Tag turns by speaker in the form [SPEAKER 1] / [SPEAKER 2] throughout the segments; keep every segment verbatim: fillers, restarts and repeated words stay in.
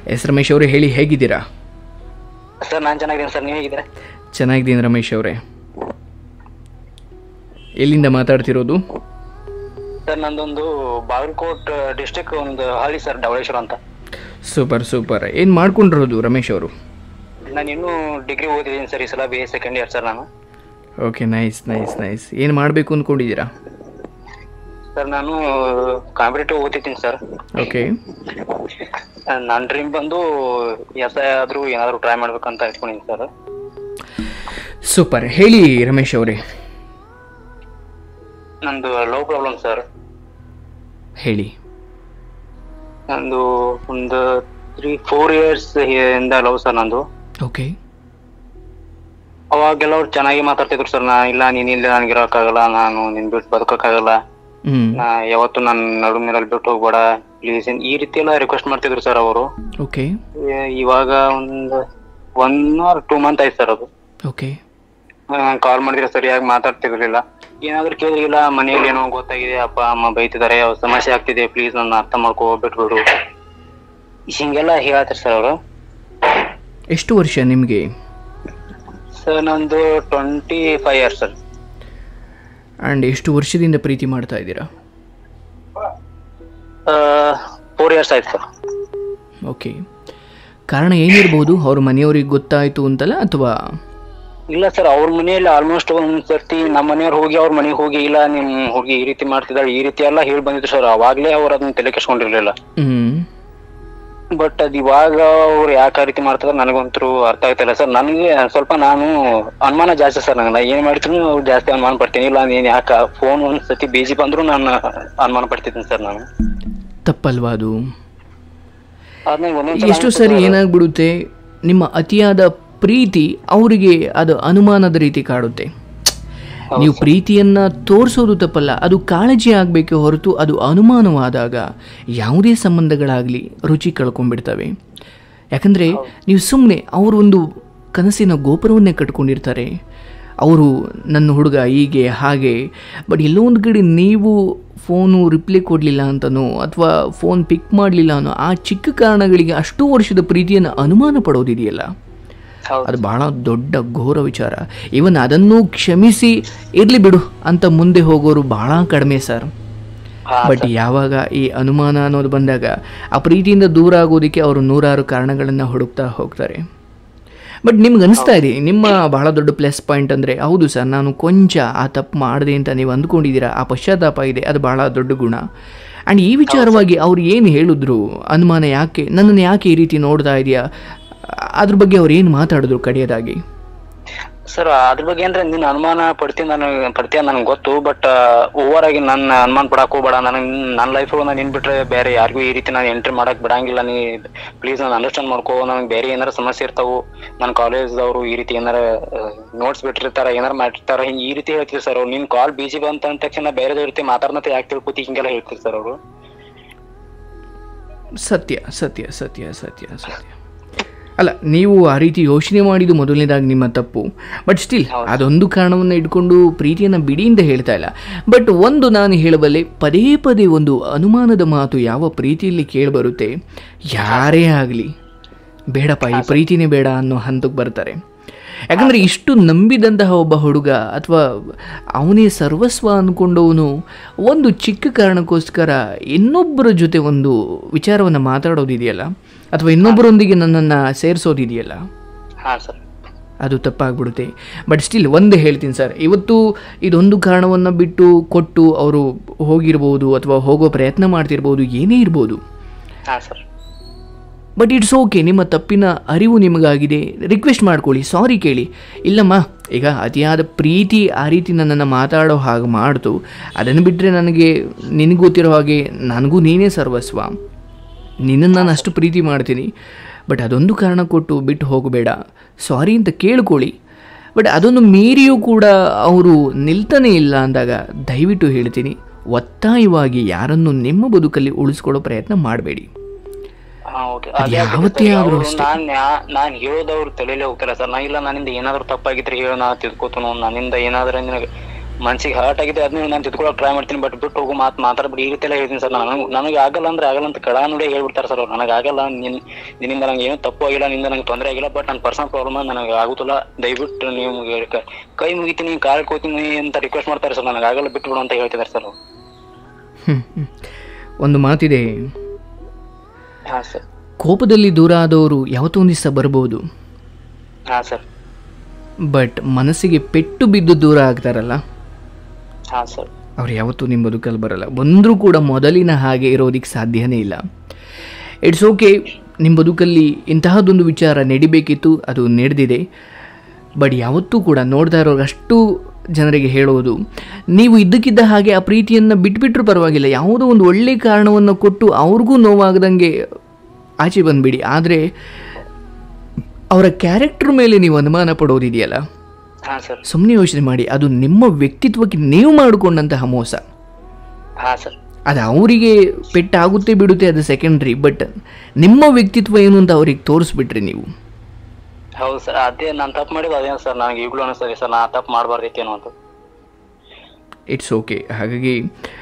[SPEAKER 1] S Ramesh ಅವರೇ, ಹೇಳಿ ಹೇಗಿದ್ದೀರಾ?
[SPEAKER 2] ಸರ್ ನಾನು ಚೆನ್ನಾಗಿದ್ದೀನಿ ಸರ್, ನೀವು ಹೇಗಿದ್ದೀರಾ?
[SPEAKER 1] ಚೆನ್ನಾಗಿದ್ದೀನಿ ರಮೇಶ್ ಅವರೇ. ಎಲ್ಲಿಂದ ಮಾತಾಡ್ತಿರೋದು?
[SPEAKER 2] ಸರ್ ನಂದೊಂದು ಬಾಗಲಕೋಟ್ ಡಿಸ್ಟಿಕ್ ಒಂದು ಹಳ್ಳಿ ಸರ್, ಡವಳೇಶ್ವರ ಅಂತ.
[SPEAKER 1] Super super. ಏನು ಮಾಡ್ಕೊಂಡಿರೋದು ರಮೇಶ್ ಅವರು?
[SPEAKER 2] ನಾನು ಇನ್ನೂ ಡಿಗ್ರಿ ಓದಿದ್ದೀನಿ ಸರ್, ಈ ಸಲ B A second year sir ನಾನು.
[SPEAKER 1] Okay, nice nice nice. ಏನು ಮಾಡಬೇಕು ಅಂದ್ಕೊಂಡಿದ್ದೀರಾ?
[SPEAKER 2] ಸರ್ ನಾನು ಕಾಂಪಿಟೇಟಿವ್ ಓದ್ತಿದ್ದೀನಿ ಸರ್.
[SPEAKER 1] ಓಕೆ.
[SPEAKER 2] ನನ್ನ ಡ್ರೀಮ್ ಬಂದು ಎಸ್ ಐ ಆದರೂ ಏನಾದರೂ ಟ್ರೈ ಮಾಡ್ಬೇಕಂತ ಇಟ್ಕೊಂಡಿದ್ದೀನಿ ಸರ್.
[SPEAKER 1] ಸೂಪರ್. ಹೇಳಿ ರಮೇಶ್ ಅವರೇ.
[SPEAKER 2] ನಂದು ಲವ್ ಪ್ರಾಬ್ಲಮ್ ಸರ್.
[SPEAKER 1] ಹೇಳಿ.
[SPEAKER 2] ನಂದು ಒಂದು ತ್ರೀ ಫೋರ್ ಇಯರ್ಸ್ ಇಂದ ಲವ್ ಸರ್ ನಂದು.
[SPEAKER 1] ಓಕೆ.
[SPEAKER 2] ಅವಾಗೆಲ್ಲ ಅವ್ರು ಚೆನ್ನಾಗಿ ಮಾತಾಡ್ತಿದ್ರು ಸರ್. ನಾ ಇಲ್ಲ ನೀನಿಲ್ಲ ನನಗೆ ಇರೋಕ್ಕಾಗಲ್ಲ, ನಾನು ನಿನ್ ಬಿಟ್ಟು ಬದುಕೋಕ್ಕಾಗಲ್ಲ, ನಾ ಯಾವತ್ತು ನನ್ನ ನಡು ಮೇಲೆ ಬಿಟ್ಟು ಹೋಗ್ಬೇಡ ಪ್ಲೀಸ್, ಈ ರೀತಿ ಎಲ್ಲ ರಿಕ್ವೆಸ್ಟ್ ಮಾಡ್ತಿದ್ರು ಸರ್ ಅವರು.
[SPEAKER 1] ಓಕೆ.
[SPEAKER 2] ಇವಾಗ ಒಂದು ಒನ್ ಆರ್ ಟೂ ಮಂತ್ ಆಯ್ತು ಸರ್ ಅದು.
[SPEAKER 1] ಓಕೆ.
[SPEAKER 2] ಕಾಲ್ ಮಾಡಿದ್ರೆ ಸರಿಯಾಗಿ ಮಾತಾಡ್ತಿರ್ಲಿಲ್ಲ. ಏನಾದ್ರು ಕೇಳಿಲ್ಲ, ಮನೆಯಲ್ಲಿ ಏನೋ ಗೊತ್ತಾಗಿದೆ, ಅಪ್ಪ ಅಮ್ಮ ಬೈತಿದ್ದಾರೆ, ಸಮಸ್ಯೆ ಆಗ್ತಿದೆ, ಪ್ಲೀಸ್ ನನ್ನ ಅರ್ಥ ಮಾಡ್ಕೋ, ಬಿಟ್ಬಿಡು, ಹಿಂಗೆಲ್ಲ ಹೇಳ್ತಾರೆ ಸರ್ ಅವರು.
[SPEAKER 1] ಎಷ್ಟು ವರ್ಷ ನಿಮಗೆ?
[SPEAKER 2] ಸರ್ ನಂದು twenty five years sir.
[SPEAKER 1] And ಎಷ್ಟು ವರ್ಷದಿಂದ ಪ್ರೀತಿ ಮಾಡ್ತಾ ಇದ್ದೀರಾ?
[SPEAKER 2] ಫೋರ್ ಇಯರ್ಸ್ ಆಯ್ತು ಸರ್.
[SPEAKER 1] ಓಕೆ. ಕಾರಣ ಏನಿರ್ಬೋದು? ಅವ್ರ ಮನೆಯವ್ರಿಗೆ ಗೊತ್ತಾಯ್ತು ಅಂತಲ್ಲ, ಅಥವಾ?
[SPEAKER 2] ಇಲ್ಲ ಸರ್, ಅವ್ರ ಮನೆಯಲ್ಲಿ ಆಲ್ಮೋಸ್ಟ್ ಒಂದ್ ಸರ್ತಿ ನಮ್ಮ ಮನೆಯವ್ರು ಹೋಗಿ ಅವ್ರ ಮನೆಗೆ ಹೋಗಿ, ಇಲ್ಲ ನಿಮ್ ಹುಡುಗಿ ಈ ರೀತಿ ಮಾಡ್ತಿದ್ದಾಳೆ, ಈ ರೀತಿ ಎಲ್ಲ ಹೇಳಿ ಬಂದಿದ್ರು ಸರ್. ಅವಾಗ್ಲೇ ಅವ್ರು ಅದನ್ನ ತಲೆ ಕೆಡ್ಸ್ಕೊಂಡಿರ್ಲಿಲ್ಲ. ಬಟ್ ಅದ್ ಇವಾಗ ಅವ್ರು ಯಾಕೆ ಆ ರೀತಿ ಮಾಡ್ತಿದಾರೆ ನನಗಂತೂ ಅರ್ಥ ಆಗ್ತಿಲ್ಲ ಸರ್. ನನಗೆ ಸ್ವಲ್ಪ ನಾನು ಅನುಮಾನ ಜಾಸ್ತಿ ಸರ್. ನಂಗೆ ನಾ ಏನ್ ಮಾಡ್ತೀನಿ ಜಾಸ್ತಿ ಅನುಮಾನ ಪಡ್ತೀನಿ. ಇಲ್ಲ ನೀನ್ ಯಾಕ ಫೋನ್ ಒಂದ್ ಸತಿ ಬಿಜಿ ಬಂದ್ರು ನಾನು ಅನುಮಾನ ಪಡ್ತಿದ್ದೀನಿ ಸರ್. ನಾನು
[SPEAKER 1] ತಪ್ಪಲ್ವಾ ಅದು? ಎಷ್ಟು ಸರಿ ಏನಾಗ್ಬಿಡುತ್ತೆ, ನಿಮ್ಮ ಅತಿಯಾದ ಪ್ರೀತಿ ಅವರಿಗೆ ಅದು ಅನುಮಾನದ ರೀತಿ ಕಾಡುತ್ತೆ. ನೀವು ಪ್ರೀತಿಯನ್ನು ತೋರಿಸೋದು ತಪ್ಪಲ್ಲ, ಅದು ಕಾಳಜಿ ಆಗಬೇಕೆ ಹೊರತು ಅದು ಅನುಮಾನವಾದಾಗ ಯಾವುದೇ ಸಂಬಂಧಗಳಾಗಲಿ ರುಚಿ ಕಳ್ಕೊಂಡ್ಬಿಡ್ತವೆ. ಯಾಕಂದರೆ ನೀವು ಸುಮ್ಮನೆ ಅವರು ಒಂದು ಕನಸಿನ ಗೋಪುರವನ್ನೇ ಕಟ್ಕೊಂಡಿರ್ತಾರೆ. ಅವರು ನನ್ನ ಹುಡುಗ ಹೀಗೆ ಹಾಗೆ, ಬಟ್ ಎಲ್ಲೋ ಒಂದು ಕಡೆ ನೀವು ಫೋನು ರಿಪ್ಲೈ ಕೊಡಲಿಲ್ಲ ಅಂತನೋ ಅಥವಾ ಫೋನ್ ಪಿಕ್ ಮಾಡಲಿಲ್ಲ ಅನ್ನೋ ಆ ಚಿಕ್ಕ ಕಾರಣಗಳಿಗೆ ಅಷ್ಟು ವರ್ಷದ ಪ್ರೀತಿಯನ್ನು ಅನುಮಾನ ಪಡೋದಿದೆಯಲ್ಲ, ಅದು ಬಹಳ ದೊಡ್ಡ ಘೋರ ವಿಚಾರ. ಇವನ್ ಅದನ್ನು ಕ್ಷಮಿಸಿ ಇರಲಿ ಬಿಡು ಅಂತ ಮುಂದೆ ಹೋಗೋರು ಬಹಳ ಕಡಿಮೆ ಸರ್. ಬಟ್ ಯಾವಾಗ ಈ ಅನುಮಾನ ಅನ್ನೋದು ಬಂದಾಗ ಆ ಪ್ರೀತಿಯಿಂದ ದೂರ ಆಗೋದಕ್ಕೆ ಅವರು ನೂರಾರು ಕಾರಣಗಳನ್ನು ಹುಡುಕ್ತಾ ಹೋಗ್ತಾರೆ. ಬಟ್ ನಿಮ್ಗೆ ಅನಿಸ್ತಾ ಇದೆ ನಿಮ್ಮ ಬಹಳ ದೊಡ್ಡ ಪ್ಲಸ್ ಪಾಯಿಂಟ್ ಅಂದರೆ, ಹೌದು ಸರ್ ನಾನು ಕೊಂಚ ಆ ತಪ್ಪು ಮಾಡಿದೆ ಅಂತ ನೀವು ಅಂದ್ಕೊಂಡಿದ್ದೀರಾ, ಆ ಪಶ್ಚಾತ್ತಾಪ ಇದೆ, ಅದು ಬಹಳ ದೊಡ್ಡ ಗುಣ. ಆ್ಯಂಡ್ ಈ ವಿಚಾರವಾಗಿ ಅವ್ರು ಏನು ಹೇಳಿದ್ರು, ಅನುಮಾನ ಯಾಕೆ, ನನ್ನನ್ನು ಯಾಕೆ ಈ ರೀತಿ ನೋಡ್ತಾ ಇದೆಯಾ, ಅದ್ರ ಬಗ್ಗೆ ಅವ್ರು ಏನು ಮಾತಾಡಿದ್ರು ಕಡೆಯದಾಗಿ?
[SPEAKER 2] ಸರ್ ಅದ್ರ ಬಗ್ಗೆ ಅಂದ್ರೆ ನೀನ್ ಅನುಮಾನ ಪಡ್ತೀನಿ ನನಗೆ ಪಡ್ತೀಯ ನನಗೆ ಗೊತ್ತು, ಬಟ್ ಓವರ್ ಆಗಿ ನನ್ನ ಅನುಮಾನ ಪಡಕ್ ಹೋಗ್ಬೇಡ, ನನಗೆ ನನ್ನ ಲೈಫ್ ನಾನು ನಿನ್ ಬಿಟ್ರೆ ಬೇರೆ ಯಾರಿಗೂ ಈ ರೀತಿ ನಾನು ಎಂಟ್ರಿ ಮಾಡಕ್ ಬಿಡಂಗಿಲ್ಲ, ನೀ ಪ್ಲೀಸ್ ನಾನು ಅಂಡರ್ಸ್ಟ್ಯಾಂಡ್ ಮಾಡ್ಕೋ, ನನಗೆ ಬೇರೆ ಏನಾರ ಸಮಸ್ಯೆ ಇರ್ತಾವು, ನನ್ನ ಕಾಲೇಜ್ದವರು ಈ ರೀತಿ ಏನಾರ ನೋಟ್ಸ್ ಬಿಟ್ಟಿರ್ತಾರ, ಏನಾರ ಮಾಡಿರ್ತಾರ, ಹಿಂಗೆ ಈ ರೀತಿ ಹೇಳ್ತೀವಿ ಸರ್ ಅವ್ರು. ನಿನ್ ಕಾಲ್ ಬಿಜಿ ಬಂತ ಅಂದ ತಕ್ಷಣ ಬೇರೆದವ್ರ ರೀತಿ ಮಾತಾಡ್ನಂತ ಯಾಕೆ ತಿಳ್ಕೊತಿ, ಹಿಂಗೆಲ್ಲ ಹೇಳ್ತೀರಿ ಸರ್ ಅವರು.
[SPEAKER 1] ಸತ್ಯ ಸತ್ಯ ಸತ್ಯ ಸತ್ಯ ಸತ್ಯ ಅಲ್ಲ, ನೀವು ಆ ರೀತಿ ಯೋಚನೆ ಮಾಡಿದ್ದು ಮೊದಲನೇದಾಗಿ ನಿಮ್ಮ ತಪ್ಪು. ಬಟ್ ಸ್ಟಿಲ್ ಅದೊಂದು ಕಾರಣವನ್ನು ಇಟ್ಕೊಂಡು ಪ್ರೀತಿಯನ್ನು ಬಿಡಿ ಅಂತ ಹೇಳ್ತಾ ಇಲ್ಲ. ಬಟ್ ಒಂದು ನಾನು ಹೇಳಬಲ್ಲೆ, ಪದೇ ಪದೇ ಒಂದು ಅನುಮಾನದ ಮಾತು ಯಾವ ಪ್ರೀತಿಯಲ್ಲಿ ಕೇಳಿಬರುತ್ತೆ, ಯಾರೇ ಆಗಲಿ ಬೇಡಪ್ಪ ಈ ಪ್ರೀತಿನೇ ಬೇಡ ಅನ್ನೋ ಹಂತಕ್ಕೆ ಬರ್ತಾರೆ. ಯಾಕಂದರೆ ಇಷ್ಟು ನಂಬಿದಂತಹ ಒಬ್ಬ ಹುಡುಗ ಅಥವಾ ಅವನೇ ಸರ್ವಸ್ವ ಅಂದ್ಕೊಂಡವನು ಒಂದು ಚಿಕ್ಕ ಕಾರಣಕ್ಕೋಸ್ಕರ ಇನ್ನೊಬ್ಬರ ಜೊತೆ ಒಂದು ವಿಚಾರವನ್ನು ಮಾತಾಡೋದಿದೆಯಲ್ಲ, ಅಥವಾ ಇನ್ನೊಬ್ಬರೊಂದಿಗೆ ನನ್ನನ್ನು ಸೇರಿಸೋದಿದೆಯಲ್ಲ, ಅದು ತಪ್ಪಾಗ್ಬಿಡುತ್ತೆ. ಬಟ್ ಸ್ಟಿಲ್ ಒಂದು ಹೇಳ್ತೀನಿ ಸರ್, ಇವತ್ತು ಇದೊಂದು ಕಾರಣವನ್ನು ಬಿಟ್ಟು ಕೊಟ್ಟು ಅವರು ಹೋಗಿರ್ಬೋದು ಅಥವಾ ಹೋಗೋ ಪ್ರಯತ್ನ ಮಾಡ್ತಿರ್ಬೋದು, ಏನೇ ಇರ್ಬೋದು. ಬಟ್ ಇಟ್ಸ್ ಓಕೆ, ನಿಮ್ಮ ತಪ್ಪಿನ ಅರಿವು ನಿಮಗಾಗಿದೆ, ರಿಕ್ವೆಸ್ಟ್ ಮಾಡ್ಕೊಳ್ಳಿ, ಸಾರಿ ಕೇಳಿ. ಇಲ್ಲಮ್ಮ ಈಗ ಅತಿಯಾದ ಪ್ರೀತಿ ಆ ರೀತಿ ನನ್ನನ್ನು ಮಾತಾಡೋ ಹಾಗೆ ಮಾಡ್ತು, ಅದನ್ನು ಬಿಟ್ಟರೆ ನನಗೆ ನಿನಗೆ ಗೊತ್ತಿರೋ ಹಾಗೆ ನನಗೂ ನೀನೇ ಸರ್ವಸ್ವ, ನಿನ್ನನ್ನು ನಾನು ಅಷ್ಟು ಪ್ರೀತಿ ಮಾಡ್ತೀನಿ, ಬಟ್ ಅದೊಂದು ಕಾರಣ ಕೊಟ್ಟು ಬಿಟ್ಟು ಹೋಗಬೇಡ, ಸಾರಿ ಅಂತ ಕೇಳ್ಕೊಳ್ಳಿ. ಬಟ್ ಅದನ್ನು ಮೀರಿಯೂ ಕೂಡ ಅವರು ನಿಲ್ತಾನೆ ಇಲ್ಲ ಅಂದಾಗ ದಯವಿಟ್ಟು ಹೇಳ್ತೀನಿ, ಒತ್ತಾಯವಾಗಿ ಯಾರನ್ನು ನಿಮ್ಮ ಬದುಕಲ್ಲಿ ಉಳಿಸ್ಕೊಳ್ಳೋ ಪ್ರಯತ್ನ ಮಾಡಬೇಡಿ.
[SPEAKER 2] ನಾನ್ ಹೇಳೋದವ್ರು ತಲೆಯಲ್ಲೇ ಹೋಗ್ತಾರ ಸರ್. ನಾ ಇಲ್ಲ ನನ್ನಿಂದ ಏನಾದ್ರು ತಪ್ಪಾಗಿದ್ರೆ ಹೇಳೋ ನಾ ತಿಳ್ಕೊತನು, ನನ್ನಿಂದ ಏನಾದ್ರೂ ಮನ್ಸಿಗೆ ಹರ್ಟ್ ಆಗಿದೆ ಅದನ್ನ ನಾನು ತಿದ್ಕೊಳಕ್ ಟ್ರೈ ಮಾಡ್ತೀನಿ, ಬಟ್ ಬಿಟ್ಟು ಹೋಗು ಮಾತು ಮಾತಾಡ್ಬಿಟ್ಟು ಈ ರೀತಿ ಎಲ್ಲ ಹೇಳ್ತೀನಿ ಸರ್. ನನಗೆ ನನಗೆ ಆಗಲ್ಲ ಅಂದ್ರೆ ಆಗಲ್ಲ ಅಂತ ಕಡಾ ನೋಡಿ ಹೇಳ್ಬಿಡ್ತಾರೆ ಸರ್ ಅವ್ರು. ನನಗೆ ಆಗಲ್ಲ, ನಿನ್ ನಿನ್ನಿಂದ ನಂಗೆ ಏನೂ ತಪ್ಪು ಆಗಿಲ್ಲ, ನಿಂದ ನಂಗೆ ತೊಂದರೆ ಆಗಿಲ್ಲ, ಬಟ್ ನನ್ನ ಪರ್ಸನಲ್ ಪ್ರಾಬ್ಲಮ್ ನನಗೆ ಆಗುತ್ತಿಲ್ಲ, ದಯವಿಟ್ಟು ನೀವು ಕೈ ಮುಗಿತೀನಿ ಕಾಲ್ ಕೋತೀನಿ ಅಂತ ರಿಕ್ವೆಸ್ಟ್ ಮಾಡ್ತಾರೆ ಸರ್. ನನಗೆ ಆಗಲ್ಲ, ಬಿಟ್ಟು ಬಿಡು ಅಂತ ಹೇಳ್ತಿದ್ದಾರೆ ಸರ್ ಅವ್ರು.
[SPEAKER 1] ಒಂದು ಮಾತಿದೆ,
[SPEAKER 2] ಹಾಂ ಸರ್,
[SPEAKER 1] ಕೋಪದಲ್ಲಿ ದೂರ ಆದವರು ಯಾವತ್ತೋ ಒಂದು ದಿವಸ ಬರ್ಬೋದು,
[SPEAKER 2] ಹಾಂ ಸರ್,
[SPEAKER 1] ಬಟ್ ಮನಸ್ಸಿಗೆ ಪೆಟ್ಟು ಬಿದ್ದು ದೂರ ಆಗ್ತಾರಲ್ಲ,
[SPEAKER 2] ಹಾಂ ಸರ್,
[SPEAKER 1] ಅವ್ರು ಯಾವತ್ತೂ ನಿಮ್ಮ ಬದುಕಲ್ಲಿ ಬರಲ್ಲ. ಬಂದರೂ ಕೂಡ ಮೊದಲಿನ ಹಾಗೆ ಇರೋದಕ್ಕೆ ಸಾಧ್ಯನೇ ಇಲ್ಲ. ಇಟ್ಸ್ ಓಕೆ, ನಿಮ್ಮ ಬದುಕಲ್ಲಿ ಇಂತಹದ್ದೊಂದು ವಿಚಾರ ನಡಿಬೇಕಿತ್ತು, ಅದು ನಡೆದಿದೆ. ಬಟ್ ಯಾವತ್ತೂ ಕೂಡ ನೋಡ್ತಾ ಇರೋರು ಅಷ್ಟು ಜನರಿಗೆ ಹೇಳೋದು, ನೀವು ಇದ್ದಕ್ಕಿದ್ದ ಹಾಗೆ ಆ ಪ್ರೀತಿಯನ್ನು ಬಿಟ್ಬಿಟ್ರೂ ಪರವಾಗಿಲ್ಲ, ಯಾವುದೋ ಒಂದು ಒಳ್ಳೆಯ ಕಾರಣವನ್ನು ಕೊಟ್ಟು ಅವ್ರಿಗೂ ನೋವಾಗದಂಗೆ ಆಚೆ ಬಂದುಬಿಡಿ. ಆದರೆ ಅವರ ಕ್ಯಾರೆಕ್ಟರ್ ಮೇಲೆ ನೀವು ಅನುಮಾನ ಪಡೋದಿದೆಯಲ್ಲ,
[SPEAKER 2] ಹಾಂ ಸರ್,
[SPEAKER 1] ಸುಮ್ಮನೆ ಯೋಚನೆ ಮಾಡಿ. ಅದು ನಿಮ್ಮ ವ್ಯಕ್ತಿತ್ವಕ್ಕೆ ನೀವು ಮಾಡಿಕೊಂಡಂತಹ ಮೋಸ.
[SPEAKER 2] ಹಾಂ ಸರ್,
[SPEAKER 1] ಅದು ಅವರಿಗೆ ಪೆಟ್ಟಾಗುತ್ತೆ ಬಿಡುತ್ತೆ, ಅದು ಸೆಕೆಂಡ್ರಿ. ಬಟ್ ನಿಮ್ಮ ವ್ಯಕ್ತಿತ್ವ ಏನು ಅಂತ ಅವ್ರಿಗೆ ತೋರಿಸ್ಬಿಟ್ರಿ ನೀವು.
[SPEAKER 2] ಹೌದು ಸರ್, ಅದೇ ನಾನು ತಪ್ಪು ಮಾಡಿದ್ದು ಅದೇನು ಸರ್, ನನಗೆ ಈಗಲೂ ಅನಿಸ್ತದೆ ಸರ್, ನಾ ತಪ್ಪು ಮಾಡಬಾರ್ದಿತ್ತೇನೋ ಅಂತ.
[SPEAKER 1] It's okay. ಹಾಗಾಗಿ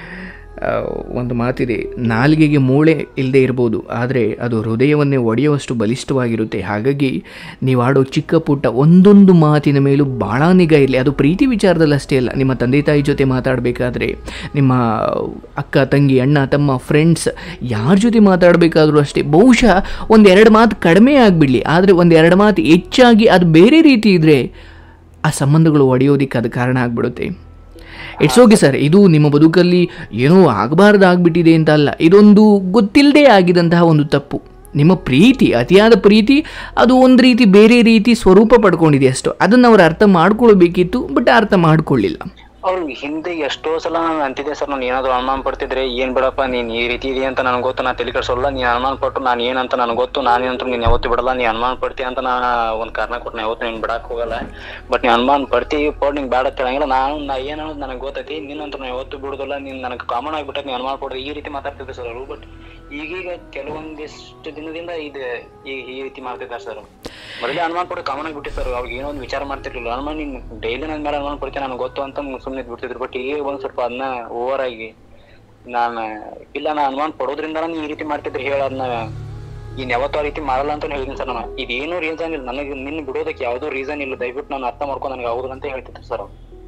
[SPEAKER 1] ಒಂದು ಮಾತಿದೆ, ನಾಲಿಗೆಗೆ ಮೂಳೆ ಇಲ್ಲದೆ ಇರ್ಬೋದು, ಆದರೆ ಅದು ಹೃದಯವನ್ನೇ ಒಡೆಯುವಷ್ಟು ಬಲಿಷ್ಠವಾಗಿರುತ್ತೆ. ಹಾಗಾಗಿ ನೀವು ಆಡೋ ಚಿಕ್ಕ ಪುಟ್ಟ ಒಂದೊಂದು ಮಾತಿನ ಮೇಲೂ ಭಾಳ ನಿಗಾ ಇರಲಿ. ಅದು ಪ್ರೀತಿ ವಿಚಾರದಲ್ಲಿ ಅಷ್ಟೇ ಅಲ್ಲ, ನಿಮ್ಮ ತಂದೆ ತಾಯಿ ಜೊತೆ ಮಾತಾಡಬೇಕಾದ್ರೆ, ನಿಮ್ಮ ಅಕ್ಕ ತಂಗಿ ಅಣ್ಣ ತಮ್ಮ ಫ್ರೆಂಡ್ಸ್ ಯಾರ ಜೊತೆ ಮಾತಾಡಬೇಕಾದ್ರೂ ಅಷ್ಟೇ. ಬಹುಶಃ ಒಂದೆರಡು ಮಾತು ಕಡಿಮೆ ಆಗಿಬಿಡಲಿ, ಆದರೆ ಒಂದೆರಡು ಮಾತು ಹೆಚ್ಚಾಗಿ ಅದು ಬೇರೆ ರೀತಿ ಇದ್ದರೆ ಆ ಸಂಬಂಧಗಳು ಒಡೆಯೋದಕ್ಕೆ ಅದು ಕಾರಣ ಆಗಿಬಿಡುತ್ತೆ. ಇಟ್ಸ್ ಓಕೆ ಸರ್, ಇದು ನಿಮ್ಮ ಬದುಕಲ್ಲಿ ಏನೋ ಆಗಬಾರ್ದು ಆಗಿಬಿಟ್ಟಿದೆ ಅಂತ ಅಲ್ಲ, ಇದೊಂದು ಗೊತ್ತಿಲ್ಲದೆ ಆಗಿದಂತಹ ಒಂದು ತಪ್ಪು. ನಿಮ್ಮ ಪ್ರೀತಿ, ಅತಿಯಾದ ಪ್ರೀತಿ, ಅದು ಒಂದು ರೀತಿ ಬೇರೆ ರೀತಿ ಸ್ವರೂಪ ಪಡ್ಕೊಂಡಿದೆ ಅಷ್ಟು. ಅದನ್ನು ಅವ್ರು ಅರ್ಥ ಮಾಡ್ಕೊಳ್ಬೇಕಿತ್ತು, ಬಟ್ ಅರ್ಥ ಮಾಡ್ಕೊಳ್ಳಿಲ್ಲ.
[SPEAKER 2] ಅವ್ರು ಹಿಂದೆ ಎಷ್ಟೋ ಸಲ ನಾನು ಅಂತಿದ್ದೆ ಸರ್, ನಾನು ಏನಾದ್ರು ಅನುಮಾನ ಪಡ್ತಿದ್ರೆ ಏನ್ ಬಿಡಪ್ಪ ನೀನ್ ಈ ರೀತಿ ಇದೆ ಅಂತ ನನಗೆ ಗೊತ್ತು, ನಾನು ತಲೆ ಕೆಡಿಸೋಲ್ಲ, ನೀನ್ ಅನುಮಾನ ಪಟ್ಟು ನಾನು ಏನಂತ ನನಗೆ ಗೊತ್ತು, ನಾನೇನಂತ ನೀನ್ ಯಾವತ್ತು ಬಿಡಲ್ಲ, ನೀ ಅನುಮಾನ ಪಡ್ತೀಯ ಅಂತ ನಾನು ಒಂದ್ ಕಾರಣ ಕೊಟ್ಟು ನಾ ಯಾವತ್ತು ನೀನ್ ಬಿಡಕ್ ಹೋಗಲ್ಲ, ಬಟ್ ನೀನ್ ಅನುಮಾನ ಪಡ್ತೀವಿ ಪಡ್ ನಿಂಗೆ ಬೇಡ ಹೇಳಂಗಿಲ್ಲ, ನಾನು ನಾ ಏನನ್ನೋದು ನನಗೆ ಗೊತ್ತೈತಿ, ನಿನ್ನಂತ ನಾ ಯಾವತ್ತು ಬಿಡುದಿಲ್ಲ, ನೀನ್ ನನಗೆ ಕಾಮನ್ ಆಗ್ಬಿಟ್ಟೆ, ನೀ ಅನುಮಾನ ಪಡ್ರಿ, ಈ ರೀತಿ ಮಾತಾಡ್ತಿದ್ದೆ ಸರ್ ಅವರು. ಬಟ್ ಈಗೀಗ ಕೆಲವೊಂದಿಷ್ಟು ದಿನದಿಂದ ಇದು ಈ ಈ ರೀತಿ ಮಾಡ್ತಿದ್ದಾರೆ ಸರ್. ಮೊದಲೇ ಅನುಮಾನ ಪಡೋ ಕಾಮನ್ ಆಗಿಬಿಟ್ಟು ಸರ್, ಅವ್ರಿಗೆ ಏನೋ ಒಂದು ವಿಚಾರ ಮಾಡ್ತಿರ್ಲಿಲ್ಲ, ಅನುಮಾನ ನೀನ್ ಡೈಲಿ ನನ್ನ ಮೇಲೆ ಅನುಮಾನ ಪಡ್ತೀನಿ ನನಗೆ ಗೊತ್ತು ಅಂತ ಸುಮ್ಮನೆ ಬಿಡ್ತಿದ್ರು. ಬಟ್ ಈಗ ಒಂದ್ ಸ್ವಲ್ಪ ಅದನ್ನ ಓವರ್ ಆಗಿ ನಾನು ಇಲ್ಲ ನಾ ಅನುಮಾನ ಪಡೋದ್ರಿಂದ ನಾನು ಈ ರೀತಿ ಮಾಡ್ತಿದ್ರು ಹೇಳ, ಅದನ್ನ ಇನ್ ಯಾವತ್ತೂ ಆ ರೀತಿ ಮಾಡಲ್ಲ ಅಂತ ಹೇಳಿದ್ದೀನಿ ಸರ್. ನಾನು ಇದೇನು ರೀಸನ್ ಇಲ್ಲ, ನನಗೆ ನಿನ್ನ ಬಿಡೋದಕ್ಕೆ ಯಾವುದೋ ರೀಸನ್ ಇಲ್ಲ, ದಯವಿಟ್ಟು ನಾನು ಅರ್ಥ ಮಾಡ್ಕೊಂಡು ನನಗೆ ಆಗೋದು ಅಂತ ಹೇಳ್ತಿದ್ರು ಸರ್.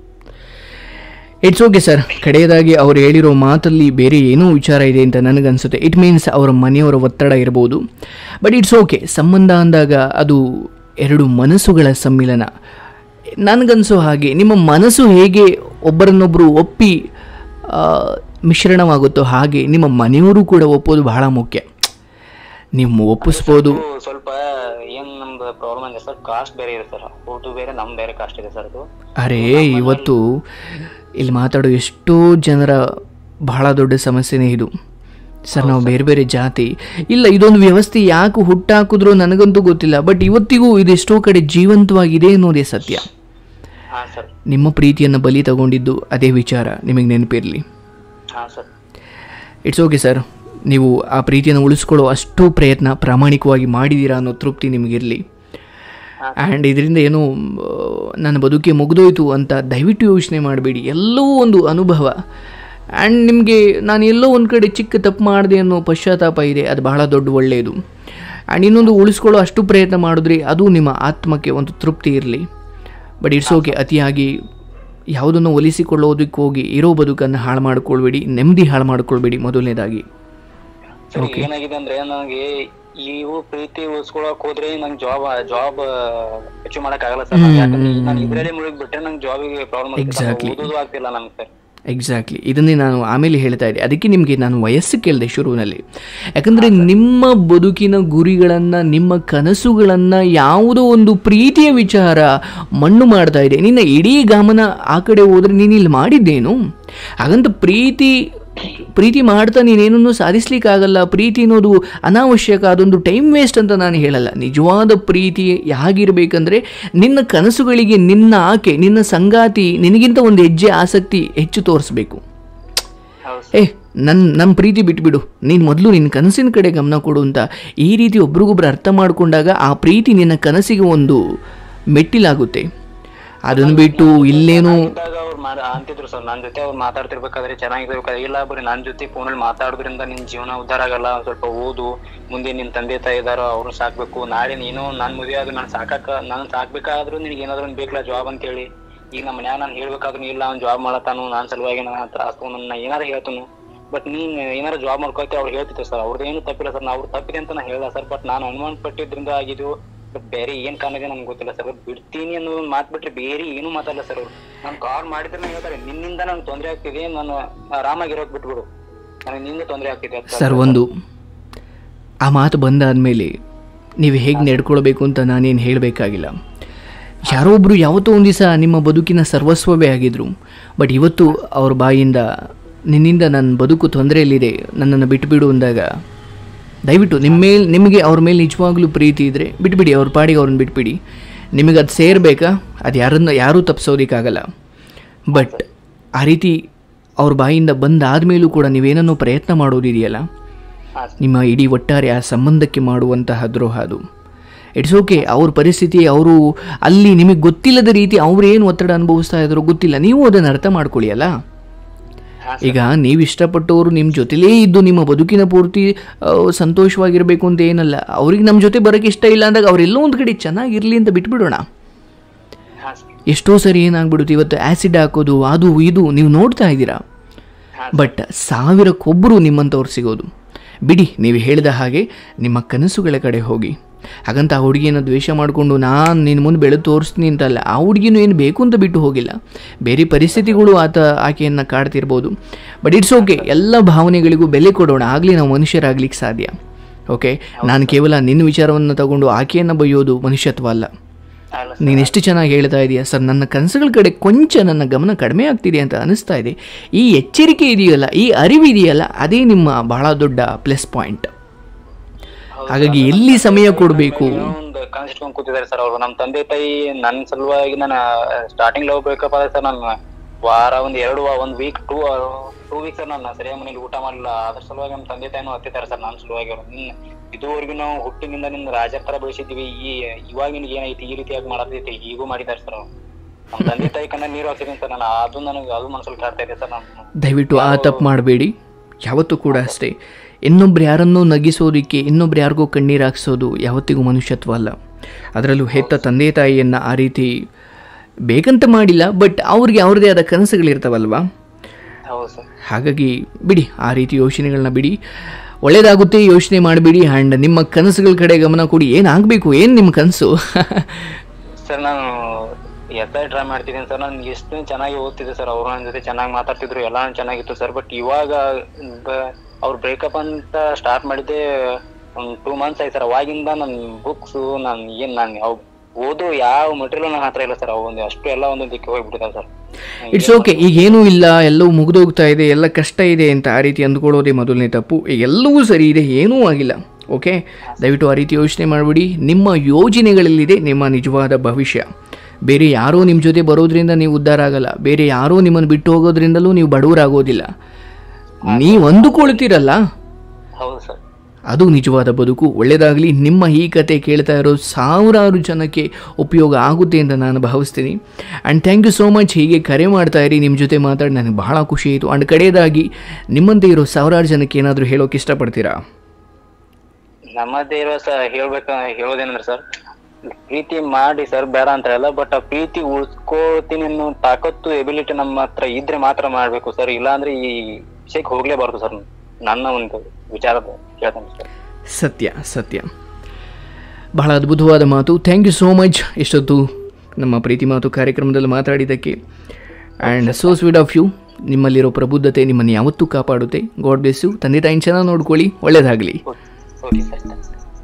[SPEAKER 1] It's okay sir. ಕಡೆಯದಾಗಿ ಅವ್ರು ಹೇಳಿರೋ ಮಾತಲ್ಲಿ ಬೇರೆ ಏನೋ ವಿಚಾರ ಇದೆ ಅಂತ ನನಗನ್ಸುತ್ತೆ. ಇಟ್ ಮೀನ್ಸ್ ಅವರ ಮನೆಯವರ ಒತ್ತಡ ಇರ್ಬೋದು. ಬಟ್ ಇಟ್ಸ್ ಓಕೆ, ಸಂಬಂಧ ಅಂದಾಗ ಅದು ಎರಡು ಮನಸ್ಸುಗಳ ಸಮ್ಮಿಲನ. ನನಗನ್ಸೋ ಹಾಗೆ ನಿಮ್ಮ ಮನಸ್ಸು ಹೇಗೆ ಒಬ್ಬರನ್ನೊಬ್ಬರು ಒಪ್ಪಿ ಮಿಶ್ರಣವಾಗುತ್ತೋ ಹಾಗೆ ನಿಮ್ಮ ಮನೆಯವರು ಕೂಡ ಒಪ್ಪೋದು ಬಹಳ ಮುಖ್ಯ. ನೀವು ಒಪ್ಪಿಸ್ಬೋದು.
[SPEAKER 2] ಸ್ವಲ್ಪ ಏನ್ ನಮ್ದು ಪ್ರಾಬ್ಲಮ್ ಇದೆ ಸರ್, ಕಾಸ್ಟ್ ಬೇರೆ ಇದೆ ಸರ್, ಊಟ ಬೇರೆ ನಮ್ ಬೇರೆ ಕಾಸ್ಟ್ ಇದೆ ಸರ್. ಅದು
[SPEAKER 1] ಅರೇ ಇವತ್ತು ಇಲ್ಲಿ ಮಾತಾಡೋ ಎಷ್ಟೋ ಜನರ ಬಹಳ ದೊಡ್ಡ ಸಮಸ್ಯೆನೇ ಇದು ಸರ್. ನಾವು ಬೇರೆ ಬೇರೆ ಜಾತಿ ಇಲ್ಲ, ಇದೊಂದು ವ್ಯವಸ್ಥೆ ಯಾಕೆ ಹುಟ್ಟಾಕಿದ್ರೋ ನನಗಂತೂ ಗೊತ್ತಿಲ್ಲ, ಬಟ್ ಇವತ್ತಿಗೂ ಇದೆಷ್ಟೋ ಕಡೆ ಜೀವಂತವಾಗಿದೆ ಅನ್ನೋದೇ ಸತ್ಯ. ನಿಮ್ಮ ಪ್ರೀತಿಯನ್ನು ಬಲಿ ತಗೊಂಡಿದ್ದು ಅದೇ ವಿಚಾರ ನಿಮಗೆ ನೆನಪಿರಲಿ. ಇಟ್ಸ್ ಓಕೆ ಸರ್, ನೀವು ಆ ಪ್ರೀತಿಯನ್ನು ಉಳಿಸ್ಕೊಳ್ಳೋ ಅಷ್ಟು ಪ್ರಯತ್ನ ಪ್ರಾಮಾಣಿಕವಾಗಿ ಮಾಡಿದ್ದೀರಾ ಅನ್ನೋ ತೃಪ್ತಿ ನಿಮಗಿರಲಿ. ಆ್ಯಂಡ್ ಇದರಿಂದ ಏನೋ ನನ್ನ ಬದುಕೆ ಮುಗಿದೋಯ್ತು ಅಂತ ದಯವಿಟ್ಟು ಯೋಚನೆ ಮಾಡಬೇಡಿ. ಎಲ್ಲೋ ಒಂದು ಅನುಭವ, ಆ್ಯಂಡ್ ನಿಮಗೆ ನಾನು ಎಲ್ಲೋ ಒಂದು ಕಡೆ ಚಿಕ್ಕ ತಪ್ಪು ಮಾಡಿದೆ ಅನ್ನೋ ಪಶ್ಚಾತ್ತಾಪ ಇದೆ, ಅದು ಬಹಳ ದೊಡ್ಡ ಒಳ್ಳೆಯದು. ಆ್ಯಂಡ್ ಇನ್ನೊಂದು ಉಳಿಸ್ಕೊಳ್ಳೋ ಅಷ್ಟು ಪ್ರಯತ್ನ ಮಾಡಿದ್ರಿ, ಅದು ನಿಮ್ಮ ಆತ್ಮಕ್ಕೆ ಒಂದು ತೃಪ್ತಿ ಇರಲಿ. ಬಟ್ ಇಟ್ಸ್ ಓಕೆ, ಅತಿಯಾಗಿ ಯಾವುದನ್ನು ಒಲಿಸಿಕೊಳ್ಳೋದಕ್ಕೆ ಹೋಗಿ ಇರೋ ಬದುಕನ್ನು ಹಾಳು ಮಾಡ್ಕೊಳ್ಬೇಡಿ, ನೆಮ್ಮದಿ ಹಾಳು ಮಾಡ್ಕೊಳ್ಬೇಡಿ ಮೊದಲನೇದಾಗಿ.
[SPEAKER 2] ಏನಾಗಿದೆ ಅಂದ್ರೆ ನನಗೆ ಇವು ಪ್ರೀತಿ ಉಳಿಸ್ಕೊಳಕ್ ಹೋದ್ರೆ ನಂಗೆ ಜಾಬ್ ಜಾಬ್ ಅಚೀವ್ ಮಾಡಕ್ ಆಗಲ್ಲ ಸರ್. ನಾನು ಇದ್ರಲ್ಲಿ ಮುಳುಗಿ ಬಿಟ್ರೆ ನಂಗೆ ಜಾಬಿಗೆ ಪ್ರಾಬ್ಲಮ್ ಆಗ್ತಿಲ್ಲ ನಮ್ಗೆ ಸರ್.
[SPEAKER 1] ಎಕ್ಸಾಕ್ಟ್ಲಿ, ಇದನ್ನೇ ನಾನು ಆಮೇಲೆ ಹೇಳ್ತಾ ಇದ್ದೆ. ಅದಕ್ಕೆ ನಿಮಗೆ ನಾನು ವಯಸ್ಸು ಕೇಳಿದೆ ಶುರುವಿನಲ್ಲಿ, ಯಾಕಂದರೆ ನಿಮ್ಮ ಬದುಕಿನ ಗುರಿಗಳನ್ನು, ನಿಮ್ಮ ಕನಸುಗಳನ್ನು ಯಾವುದೋ ಒಂದು ಪ್ರೀತಿಯ ವಿಚಾರ ಮಣ್ಣು ಮಾಡ್ತಾ ಇದೆ. ನಿನ್ನ ಇಡೀ ಗಮನ ಆ ಕಡೆ ಹೋದರೆ ನೀನು ಇಲ್ಲಿ ಮಾಡಿದ್ದೇನು? ಹಾಗಂತ ಪ್ರೀತಿ ಪ್ರೀತಿ ಮಾಡ್ತಾ ನೀನೇನನ್ನು ಸಾಧಿಸ್ಲಿಕ್ಕಾಗಲ್ಲ. ಪ್ರೀತಿ ಅನ್ನೋದು ಅನಾವಶ್ಯಕ, ಅದೊಂದು ಟೈಮ್ ವೇಸ್ಟ್ ಅಂತ ನಾನು ಹೇಳಲ್ಲ. ನಿಜವಾದ ಪ್ರೀತಿ ಹೇಗಿರಬೇಕಂದ್ರೆ ನಿನ್ನ ಕನಸುಗಳಿಗೆ ನಿನ್ನ ಆಕೆ, ನಿನ್ನ ಸಂಗಾತಿ ನಿನಗಿಂತ ಒಂದು ಹೆಜ್ಜೆ ಆಸಕ್ತಿ ಹೆಚ್ಚು ತೋರಿಸ್ಬೇಕು. ಏ ನನ್ನ ನಮ್ಮ ಪ್ರೀತಿ ಬಿಟ್ಬಿಡು, ನೀನು ಮೊದಲು ನಿನ್ನ ಕನಸಿನ ಕಡೆ ಗಮನ ಕೊಡು ಅಂತ ಈ ರೀತಿ ಒಬ್ರಿಗೊಬ್ರು ಅರ್ಥ ಮಾಡಿಕೊಂಡಾಗ ಆ ಪ್ರೀತಿ ನಿನ್ನ ಕನಸಿಗೆ ಒಂದು ಮೆಟ್ಟಿಲಾಗುತ್ತೆ. ಅದನ್ನು ಬಿಟ್ಟು ಇಲ್ಲೇನು
[SPEAKER 2] ಅವ್ರು ಮಾಡ ಅಂತಿದ್ರು ಸರ್, ನನ್ನ ಜೊತೆ ಅವ್ರು ಮಾತಾಡ್ತಿರ್ಬೇಕಾದ್ರೆ ಚೆನ್ನಾಗಿರ್ಬೇಕಾದ್ರೆ ಇಲ್ಲ ಬರೀ ನನ್ನ ಜೊತೆ ಫೋನಲ್ಲಿ ಮಾತಾಡೋದ್ರಿಂದ ನಿನ್ ಜೀವನ ಉದ್ಧಾರ ಆಗಲ್ಲ, ಸ್ವಲ್ಪ ಓದು, ಮುಂದೆ ನಿನ್ ತಂದೆ ತಾಯಿ ಇದಾರೋ ಅವ್ರನ್ನ ಸಾಕ್ಬೇಕು, ನಾಳೆ ನೀನು ನಾನ್ ಮದುವೆ ಆದ್ರೂ ನಾನು ಸಾಕಾಕ ನಾನು ಸಾಕ್ಬೇಕಾದ್ರೂ ನಿನ್ಗೆ ಏನಾದ್ರು ಬೇಕಲ್ಲ ಜಾಬ್ ಅಂತ ಹೇಳಿ. ಈಗ ನಮ್ಮ ಮನ್ಯಾಗ ನಾನು ಹೇಳ್ಬೇಕಾದ್ರೂ ಇಲ್ಲ ಅವ್ನು ಜಾಬ್ ಮಾಡತ್ತಾನು, ನಾನ್ ಸಲುವಾಗಿ ನನ್ನ ಹತ್ರ ನನ್ನ ಏನಾರು ಹೇಳ್ತಾನು. ಬಟ್ ನೀನ್ ಏನಾರು ಜಾಬ್ ಮಾಡ್ಕೊಳ್ತಿ ಅವ್ರು ಹೇಳ್ತಿದ್ರು ಸರ್, ಅವ್ರದ್ದೇನು ತಪ್ಪಿಲ್ಲ ಸರ್, ಅವ್ರು ತಪ್ಪಿದೆ ಅಂತ ನಾನು ಹೇಳ ಸರ್. ಬಟ್ ನಾನು ಅನುಮಾನ ಪಟ್ಟಿದ್ರಿಂದ ಆಗಿದ್ದು, ಬಟ್ ಬೇರೆ ಏನ್ ಕಾರಣ ಇದೆ ನನ್ಗೆ ಗೊತ್ತಿಲ್ಲ ಸರ್. ಬಿಡ್ತೀನಿ ಅನ್ನೋ ಮಾತ್ ಬಿಟ್ರೆ ಬೇರೆ ಏನು ಮಾತಾಡಲ್ಲ ಸರ್ ಅವ್ರು. ನಾನು ಕಾಲ್ ಮಾಡಿದ್ರೆ ಹೇಳ್ತಾರೆ ನಿನ್ನಿಂದ ನಂಗೆ ತೊಂದರೆ ಆಗ್ತಿದೆ, ನಾನು ಆರಾಮಾಗಿರೋಕ್ ಬಿಟ್ಬಿಡು, ನನಗೆ ನಿಂದ ತೊಂದರೆ ಆಗ್ತಿದೆ
[SPEAKER 1] ಸರ್. ಒಂದು ಆ ಮಾತು ಬಂದಾದ್ಮೇಲೆ ನೀವು ಹೇಗೆ ನಡ್ಕೊಳ್ಬೇಕು ಅಂತ ನಾನೇನು ಹೇಳಬೇಕಾಗಿಲ್ಲ. ಯಾರೋ ಒಬ್ರು ಯಾವತ್ತೋ ಒಂದು ದಿವಸ ನಿಮ್ಮ ಬದುಕಿನ ಸರ್ವಸ್ವವೇ ಆಗಿದ್ರು, ಬಟ್ ಇವತ್ತು ಅವ್ರ ಬಾಯಿಂದ ನಿನ್ನಿಂದ ನನ್ನ ಬದುಕು ತೊಂದರೆಯಲ್ಲಿದೆ, ನನ್ನನ್ನು ಬಿಟ್ಟುಬಿಡು ಅಂದಾಗ ದಯವಿಟ್ಟು ನಿಮ್ಮ ಮೇಲೆ ನಿಮಗೆ ಅವ್ರ ಮೇಲೆ ನಿಜವಾಗ್ಲೂ ಪ್ರೀತಿ ಇದ್ದರೆ ಬಿಟ್ಬಿಡಿ, ಅವ್ರ ಪಾಡಿಗೆ ಅವ್ರನ್ನ ಬಿಟ್ಬಿಡಿ. ನಿಮಗೆ ಅದು ಸೇರಬೇಕಾ, ಅದು ಯಾರನ್ನು ಯಾರೂ ತಪ್ಪಿಸೋದಕ್ಕಾಗಲ್ಲ. ಬಟ್ ಆ ರೀತಿ ಅವ್ರ ಬಾಯಿಂದ ಬಂದಾದಮೇಲೂ ಕೂಡ ನೀವೇನನ್ನೋ ಪ್ರಯತ್ನ ಮಾಡೋದಿದೆಯಲ್ಲ, ನಿಮ್ಮ ಇಡೀ ಒಟ್ಟಾರೆ ಆ ಸಂಬಂಧಕ್ಕೆ ಮಾಡುವಂತಹ ದ್ರೋಹ ಅದು. It's okay. ಅವ್ರ ಪರಿಸ್ಥಿತಿ, ಅವರು ಅಲ್ಲಿ ನಿಮಗೆ ಗೊತ್ತಿಲ್ಲದ ರೀತಿ ಅವ್ರೇನು ಒತ್ತಡ ಅನುಭವಿಸ್ತಾ ಇದ್ರು ಗೊತ್ತಿಲ್ಲ, ನೀವು ಅದನ್ನು ಅರ್ಥ ಮಾಡ್ಕೊಳ್ಳಿ ಅಲ್ಲ. ಈಗ ನೀವು ಇಷ್ಟಪಟ್ಟವರು ನಿಮ್ಮ ಜೊತೆಲೇ ಇದ್ದು ನಿಮ್ಮ ಬದುಕಿನ ಪೂರ್ತಿ ಸಂತೋಷವಾಗಿರಬೇಕು ಅಂತ ಏನಲ್ಲ, ಅವ್ರಿಗೆ ನಮ್ಮ ಜೊತೆ ಬರೋಕ್ಕೆ ಇಷ್ಟ ಇಲ್ಲ ಅಂದಾಗ ಅವರೆಲ್ಲೋ ಒಂದು ಕಡೆ ಚೆನ್ನಾಗಿರಲಿ ಅಂತ ಬಿಟ್ಬಿಡೋಣ. ಎಷ್ಟೋ ಸರಿ ಏನಾಗ್ಬಿಡುತ್ತೆ, ಇವತ್ತು ಆ್ಯಸಿಡ್ ಹಾಕೋದು ಅದು ಇದು ನೀವು ನೋಡ್ತಾ ಇದ್ದೀರಾ, ಬಟ್ ಸಾವಿರಕ್ಕೊಬ್ಬರು ನಿಮ್ಮಂಥವ್ರು ಸಿಗೋದು. ಬಿಡಿ, ನೀವು ಹೇಳಿದ ಹಾಗೆ ನಿಮ್ಮ ಕನಸುಗಳ ಕಡೆ ಹೋಗಿ. ಹಾಗಂತ ಆ ಹುಡುಗಿಯನ್ನು ದ್ವೇಷ ಮಾಡಿಕೊಂಡು ನಾನು ನಿನ್ನ ಮುಂದೆ ಬೆಳೆದು ತೋರಿಸ್ತೀನಿ ಅಂತಲ್ಲ, ಆ ಹುಡುಗಿನೂ ಏನು ಬೇಕು ಅಂತ ಬಿಟ್ಟು ಹೋಗಿಲ್ಲ, ಬೇರೆ ಪರಿಸ್ಥಿತಿಗಳು ಆತ ಆಕೆಯನ್ನು ಕಾಡ್ತಿರ್ಬೋದು. ಬಟ್ ಇಟ್ಸ್ ಓಕೆ, ಎಲ್ಲ ಭಾವನೆಗಳಿಗೂ ಬೆಲೆ ಕೊಡೋಣ, ಆಗಲಿ ನಾವು ಮನುಷ್ಯರಾಗ್ಲಿಕ್ಕೆ ಸಾಧ್ಯ. ಓಕೆ, ನಾನು ಕೇವಲ ನಿನ್ನ ವಿಚಾರವನ್ನು ತಗೊಂಡು ಆಕೆಯನ್ನು ಬೈಯೋದು ಮನುಷ್ಯತ್ವ ಅಲ್ಲ. ನೀನು ಎಷ್ಟು ಚೆನ್ನಾಗಿ ಹೇಳ್ತಾ ಇದೆಯಾ ಸರ್, ನನ್ನ ಕನಸುಗಳ ಕಡೆ ಕೊಂಚ ನನ್ನ ಗಮನ ಕಡಿಮೆ ಆಗ್ತಿದೆ ಅಂತ ಅನಿಸ್ತಾ ಇದೆ. ಈ ಎಚ್ಚರಿಕೆ ಇದೆಯಲ್ಲ, ಈ ಅರಿವು ಇದೆಯಲ್ಲ, ಅದೇ ನಿಮ್ಮ ಬಹಳ ದೊಡ್ಡ ಪ್ಲಸ್ ಪಾಯಿಂಟ್. ಹಾಗಾಗಿ ಎಲ್ಲಿ ಸಮಯ ಕೊಡಬೇಕು
[SPEAKER 2] ಒಂದು ಕನ್ಸಿಟ್ಕೊಂಡ್ ಕೂತಿದ್ದಾರೆ ಸರ್ ಅವರು. ನಮ್ಮ ತಂದೆ ತಾಯಿ ನನ್ನ ಸಲುವಾಗಿ ನಾನು ಸ್ಟಾರ್ಟಿಂಗ್ ಲವ್ ಬ್ರೇಕಪ್ ಆದ್ರೆ ಸರ್, ನಾನು ವಾರ ಒಂದ್ ಎರಡು ಒಂದ್ week two two week sir ನಾನು ಸರಿಯಾಗಿ ಮನೇಲಿ ಊಟ ಮಾಡಲಿಲ್ಲ. ಅದ್ರ ಸಲುವಾಗಿ ನಮ್ಮ ತಂದೆ ತಾಯಿನೂ ಹತ್ತಿದ್ದಾರೆ ಸರ್ ನನ್ನ ಸಲುವಾಗಿ. ಅವರು ಇದುವರೆಗೂ ನಾವು ಹುಟ್ಟಿನಿಂದ ನಿನ್ನ ರಾಜರ ತರ ಬೆಳೆಸಿದ್ವಿ, ಈ ಇವಾಗ ನಿನ್ಗೆ ಏನೈತಿ ಈ ರೀತಿಯಾಗಿ ಮಾಡತೈತಿ ಈಗೂ ಮಾಡಿದ್ದಾರೆ ಸರ್. ನಮ್ಮ ತಂದೆ ತಾಯಿ ಕಣ್ಣ ನೀರು ಹಾಕ್ತಿದ್ದೀನಿ ಸರ್ ನಾನು, ಅದು ನನಗೆ ಅದು ಮನಸ್ಸಲ್ಲಿ ಕಾಡ್ತಾ ಇದೆ ಸರ್. ನಾನು
[SPEAKER 1] ದಯವಿಟ್ಟು ಆ ತಪ್ಪು ಮಾಡಬೇಡಿ ಯಾವತ್ತೂ ಕೂಡ. ಅಷ್ಟೇ, ಇನ್ನೊಬ್ರು ಯಾರನ್ನೋ ನಗಿಸೋದಕ್ಕೆ ಇನ್ನೊಬ್ರು ಯಾರಿಗೋ ಕಣ್ಣೀರು ಹಾಕ್ಸೋದು ಯಾವತ್ತಿಗೂ ಮನುಷ್ಯತ್ವ ಅಲ್ಲ. ಅದರಲ್ಲೂ ಹೆತ್ತ ತಂದೆ ತಾಯಿಯನ್ನು ಆ ರೀತಿ ಬೇಕಂತ ಮಾಡಿಲ್ಲ, ಬಟ್ ಅವ್ರಿಗೆ ಅವ್ರದ್ದೇ ಆದ ಕನಸುಗಳಿರ್ತಾವಲ್ವಾ, ಹಾಗಾಗಿ ಬಿಡಿ, ಆ ರೀತಿ ಯೋಚನೆಗಳನ್ನ ಬಿಡಿ, ಒಳ್ಳೇದಾಗುತ್ತೆ ಯೋಚನೆ ಮಾಡಿಬಿಡಿ. ಆ್ಯಂಡ್ ನಿಮ್ಮ ಕನಸುಗಳ ಕಡೆ ಗಮನ ಕೊಡಿ. ಏನಾಗಬೇಕು, ಏನು ನಿಮ್ಮ ಕನಸು?
[SPEAKER 2] ಸರ್ ನಾನು ಎಸ್ ಐ ಟ್ರೈ ಮಾಡ್ತಿದ್ದೀನಿ ಸರ್. ನನ್ಗೆ ಎಷ್ಟು ಚೆನ್ನಾಗಿ ಓದ್ತಿದ್ದೆ ಸರ್, ಅವರು ನನ್ನ ಜೊತೆ ಚೆನ್ನಾಗಿ ಮಾತಾಡ್ತಿದ್ರು, ಎಲ್ಲ ಚೆನ್ನಾಗಿತ್ತು ಸರ್. ಬಟ್ ಇವಾಗ ಅವ್ರು ಬ್ರೇಕಪ್ ಅಂತ ಸ್ಟಾರ್ಟ್ ಮಾಡಿದ್ದೆ ಒಂದು ಟೂ ಮಂತ್ಸ್ ಆಯ್ತು ಸರ್. ಅವಾಗಿಂದ ನನ್ನ ಬುಕ್ಸು ನಾನು ಏನು ನಾನು ಅವು ಓದು ಯಾವ ಮೆಟೀರಿಯಲ್ ನನ್ನ ಹತ್ರ ಇಲ್ಲ ಸರ್. ಅವು ಒಂದು ಅಷ್ಟು ಎಲ್ಲ ಒಂದೊಂದು ದಿಕ್ಕೆ ಹೋಗ್ಬಿಟ್ಟಿದ್ದಾರೆ ಸರ್.
[SPEAKER 1] ಇಟ್ಸ್ ಓಕೆ, ಈಗೇನೂ ಇಲ್ಲ, ಎಲ್ಲವೂ ಮುಗಿದೋಗ್ತಾ ಇದೆ, ಎಲ್ಲ ಕಷ್ಟ ಇದೆ ಅಂತ ಆ ರೀತಿ ಅಂದ್ಕೊಳ್ಳೋದೇ ಮೊದಲನೇ ತಪ್ಪು. ಈಗ ಎಲ್ಲವೂ ಸರಿ ಇದೆ, ಏನೂ ಆಗಿಲ್ಲ. ಓಕೆ, ದಯವಿಟ್ಟು ಆ ರೀತಿ ಯೋಚನೆ ಮಾಡಿಬಿಡಿ. ನಿಮ್ಮ ಯೋಜನೆಗಳಲ್ಲಿದೆ ನಿಮ್ಮ ನಿಜವಾದ ಭವಿಷ್ಯ. ಬೇರೆ ಯಾರೋ ನಿಮ್ಮ ಜೊತೆ ಬರೋದ್ರಿಂದ ನೀವು ಉದ್ಧಾರ ಆಗಲ್ಲ, ಬೇರೆ ಯಾರೋ ನಿಮ್ಮನ್ನು ಬಿಟ್ಟು ಹೋಗೋದ್ರಿಂದಲೂ ನೀವು ಬಡವರಾಗೋದಿಲ್ಲ. ನೀವು ಅಂದುಕೊಳ್ತೀರಲ್ಲ, ಅದು ನಿಜವಾದ ಬದುಕು. ಒಳ್ಳೆಯದಾಗಲಿ. ನಿಮ್ಮ ಈ ಕತೆ ಕೇಳ್ತಾ ಇರೋ ಸಾವಿರಾರು ಜನಕ್ಕೆ ಉಪಯೋಗ ಆಗುತ್ತೆ ಅಂತ ನಾನು ಭಾವಿಸ್ತೀನಿ. And thank you so much. ಹೀಗೆ ಕರೆ ಮಾಡ್ತಾ ಇರಿ, ನಿಮ್ಮ ಜೊತೆ ಮಾತಾಡಿ ನನಗೆ ಬಹಳ ಖುಷಿ ಆಯಿತು. ಆ್ಯಂಡ್ ಕಡೆಯದಾಗಿ ನಿಮ್ಮಂತೆ ಇರೋ ಸಾವಿರಾರು ಜನಕ್ಕೆ ಏನಾದರೂ ಹೇಳೋಕೆ ಇಷ್ಟಪಡ್ತೀರಾ?
[SPEAKER 2] ನಮ್ಮದೇ ಇರೋ ಸರ್ ಹೇಳ್ಬೇಕ ಹೇಳೋದೇನಂದ್ರೆ ಸರ್, ಪ್ರೀತಿ ಮಾಡಿ ಸರ್ ಬೇಡ ಅಂತ ಹೇಳಲ್ಲ, ಬಟ್ ಆ ಪ್ರೀತಿ ಉಳ್ಸ್ಕೋತೀನಿ ಅನ್ನೋ ತಾಕತ್ತು ಎಬಿಲಿಟಿ ನಮ್ಮ ಹತ್ರ ಇದ್ರೆ ಮಾತ್ರ ಮಾಡ್ಬೇಕು ಸರ್. ಇಲ್ಲಾಂದ್ರೆ ಈ ವಿಷಯಕ್ಕೆ ಹೋಗ್ಲೇಬಾರ್ದು ಸರ್. ನನ್ನ ಒಂದು ವಿಚಾರದ ಕೇಳ್ತೇನೆ ಸರ್.
[SPEAKER 1] ಸತ್ಯ ಸತ್ಯ, ಬಹಳ ಅದ್ಭುತವಾದ ಮಾತು. ಥ್ಯಾಂಕ್ ಯು ಸೋ ಮಚ್ ಇಷ್ಟೊತ್ತು ನಮ್ಮ ಪ್ರೀತಿ ಮಾತು ಕಾರ್ಯಕ್ರಮದಲ್ಲಿ ಮಾತಾಡಿದ್ದಕ್ಕೆ. And so sweet of you. ನಿಮ್ಮಲ್ಲಿರೋ ಪ್ರಬುದ್ಧತೆ ನಿಮ್ಮನ್ನು ಯಾವತ್ತೂ ಕಾಪಾಡುತ್ತೆ. God bless you. ತಂದೆ ತಾಯಿನ ಚೆನ್ನಾಗಿ ನೋಡ್ಕೊಳ್ಳಿ. ಒಳ್ಳೆಯದಾಗಲಿ.
[SPEAKER 2] Okay sir.